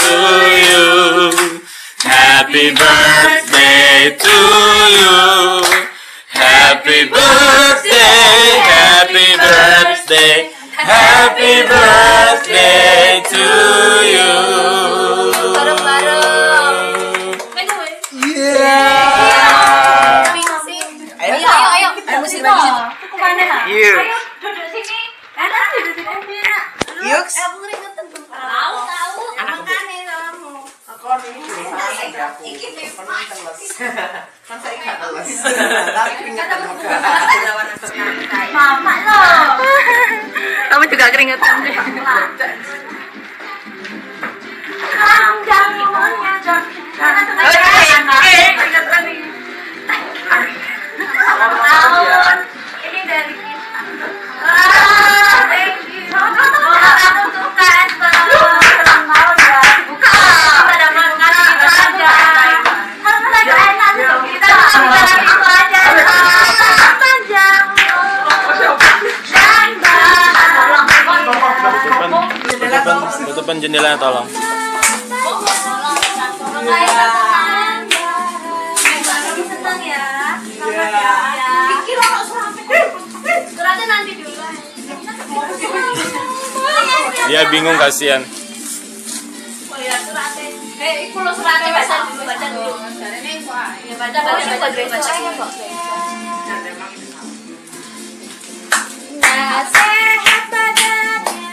to you. Happy birthday to you. Happy birthday, happy birthday, happy birthday to you. Bareng-bareng. Yeah. Ayo. Musik lagi. Kemana lah? Yuk. Ayo duduk sini. Enak duduk sini. Yuk. Aku keringetan tuh. Tahu. Makane kamu. Aku ini iki kan saya enggak teles. Tapi keringetan juga. Mama loh. Kamu juga keringetan deh. Ini dari kita. Thank you. Aku suka Esther. Mau ya. Buka. Pada makan kita aja. Harus lagi enak tuh. Kita makan itu aja. Panjang. Tutupan jendela tolong. Senang ya. Pikir orang suratnya nanti dulu. Dia bingung kasihan. Oh ya suratnya. Kalau suratnya baca dulu. Ya baca. Nah, sehat badannya.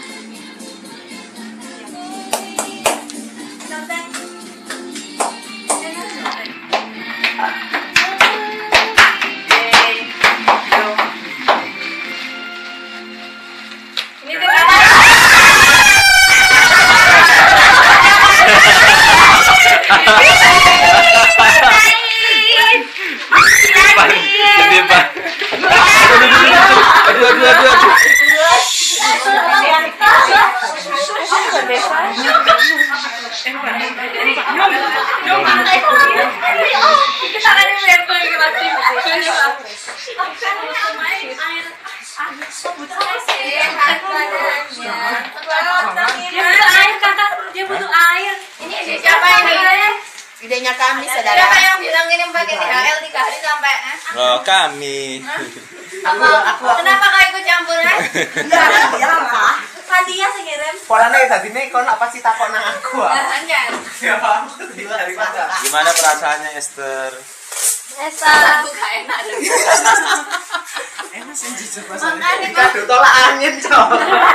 Dia butuh air. Ini siapa ini? Idenya kami, saudara. Siapa yang bilang ini pakai THL 3 hari sampai? Oh, kami. Kenapa kau ikut campur? Ya lah. Hadiah saya kirim. Polanya tadi nih kau nak pasti takut nang aku. Anjan. Ya, daripada. Gimana perasaannya Esther? Esa. Gak enak deh. Enak sih jujur rasanya. Kado tolak angin, Cok.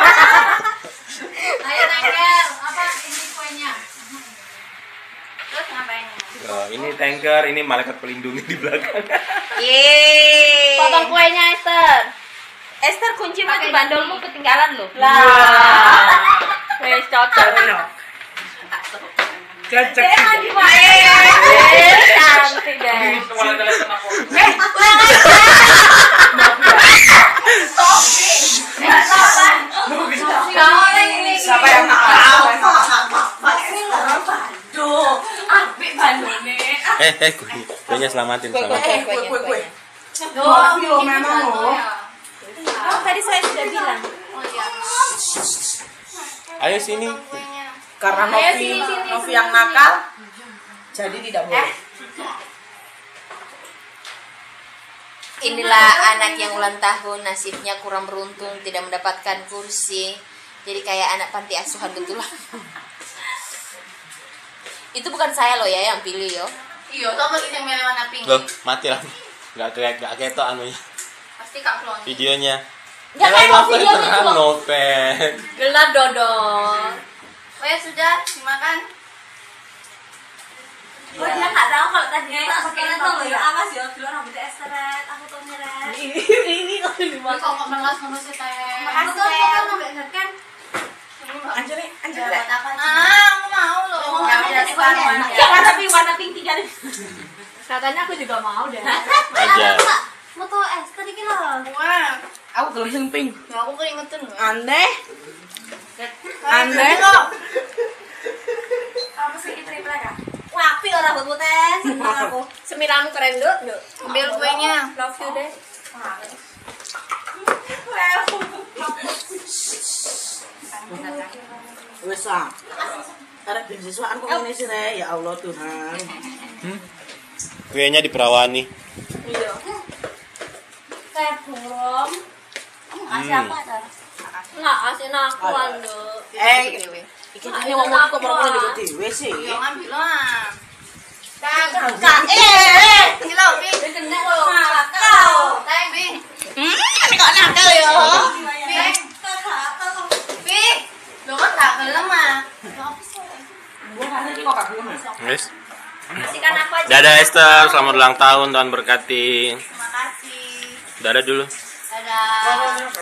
Ayo Nengker, apa ini kuenya? Terus ngapain? Oh, ini tanker, ini malaikat pelindung di belakang. Yeay. Potong kuenya Esther. Esther, kunci pakai bandolmu ketinggalan loh. Lah. Wes cocok. Cocok. Cantik deh. Siapa yang nakal? Kuenya selamatin. Kue. Doang memang loh. Oh, tadi saya sudah bilang. Oh iya. Ayo sini. Karena Novi yang nakal, jadi tidak boleh. Inilah anak yang ulang tahun, nasibnya kurang beruntung, tidak mendapatkan kursi. Jadi kayak anak panti asuhan betulan. Itu bukan saya loh ya yang pilih yo. Iya, kamu ini yang milih warna pink. Loh, mati lah. Gak ketok anunya. Pasti Kak Klon. Videonya. Ya kayak videonya itu terang loh. Noven. Gelap dodol. Oh ya sudah, dimakan. Oh dia nggak tahu kalau tadi Pakainya tuh ya, awas ya, dulu rambutnya Esteret, aku tuh nyeret. Ini kok Kok kok melas manusia teh. Makasih, Betul, Teh. kan nggak kan? Anjali. Apa? Aku mau loh. warna pink 3 nih. Katanya aku juga mau deh. Aja. Mau tuh Esther dikit loh. Wah, aku gelem sing pink. Aku keringetan loh. Aneh kok. Kamu sih triple ya? Wapi orang rambut teh. Aku semiramu keren dulu. Ambil kuenya. Love you deh. Wes ah. Karena beasiswaan kok ini sih Re. Ya Allah Tuhan. Kuenya diperawani. Iya. Kayak burung. Kamu kasih apa dah? Enggak kasih nakuan dulu. Iki ini ngomong kok perempuan di dhewe sih. Yo ngambil lah. Ini lo, Bi. Kena kau. Teng, Bi. Ini kok nakal ya. Bi. Lo kan tak gelem ah. Guys. Kasihkan aku aja. Dadah Esther, selamat ulang tahun, Tuhan berkati. Terima kasih. Dadah dulu. Dadah.